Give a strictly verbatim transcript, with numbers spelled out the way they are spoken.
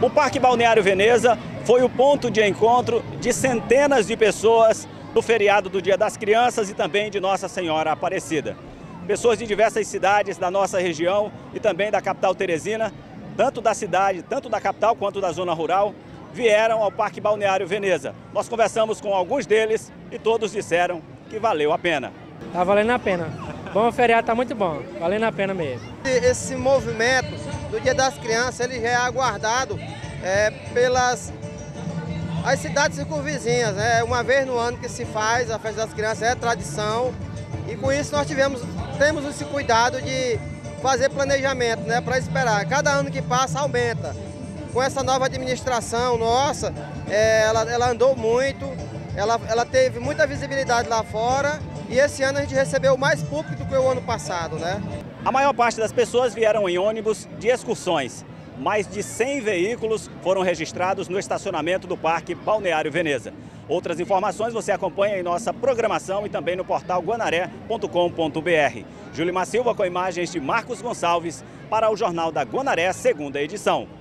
O Parque Balneário Veneza foi o ponto de encontro de centenas de pessoas no feriado do Dia das Crianças e também de Nossa Senhora Aparecida. Pessoas de diversas cidades da nossa região e também da capital Teresina, tanto da cidade, tanto da capital quanto da zona rural, vieram ao Parque Balneário Veneza. Nós conversamos com alguns deles e todos disseram que valeu a pena. Tá valendo a pena. Bom, o feriado tá muito bom, valendo a pena mesmo. Esse movimento do Dia das Crianças, ele já é aguardado é, pelas as cidades circunvizinhas, né? Uma vez no ano que se faz a Festa das Crianças, é tradição, e com isso nós tivemos, temos esse cuidado de fazer planejamento, né? Para esperar. Cada ano que passa aumenta. Com essa nova administração nossa, é, ela, ela andou muito, ela, ela teve muita visibilidade lá fora, e esse ano a gente recebeu mais público do que o ano passado, né? A maior parte das pessoas vieram em ônibus de excursões. Mais de cem veículos foram registrados no estacionamento do Parque Balneário Veneza. Outras informações você acompanha em nossa programação e também no portal guanaré ponto com ponto br. Júlio Silva com imagens de Marcos Gonçalves para o Jornal da Guanaré, segunda edição.